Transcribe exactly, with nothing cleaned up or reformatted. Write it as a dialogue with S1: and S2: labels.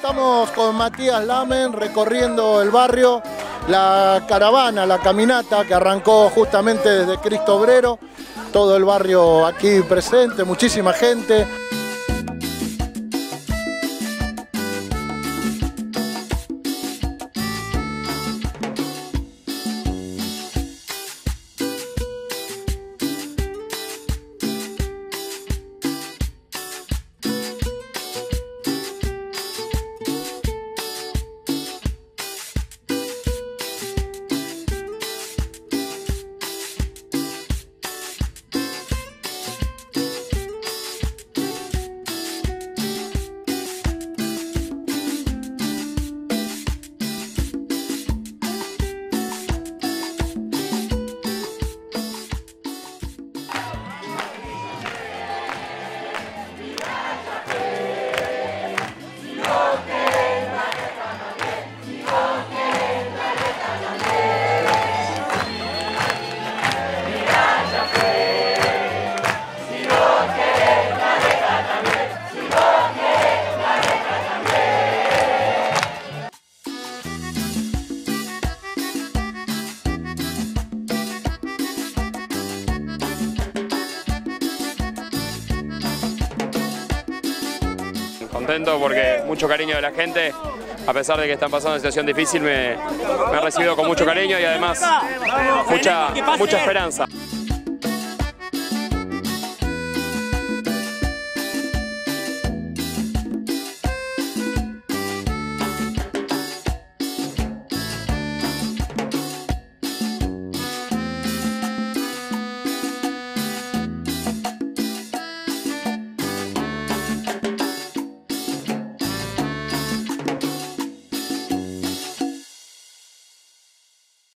S1: estamos con Matías Lamen recorriendo el barrio, la caravana, la caminata que arrancó justamente desde Cristo Obrero, todo el barrio aquí presente, muchísima gente.
S2: Contento porque mucho cariño de la gente, a pesar de que están pasando una situación difícil, me, me han recibido con mucho cariño y además mucha, mucha esperanza.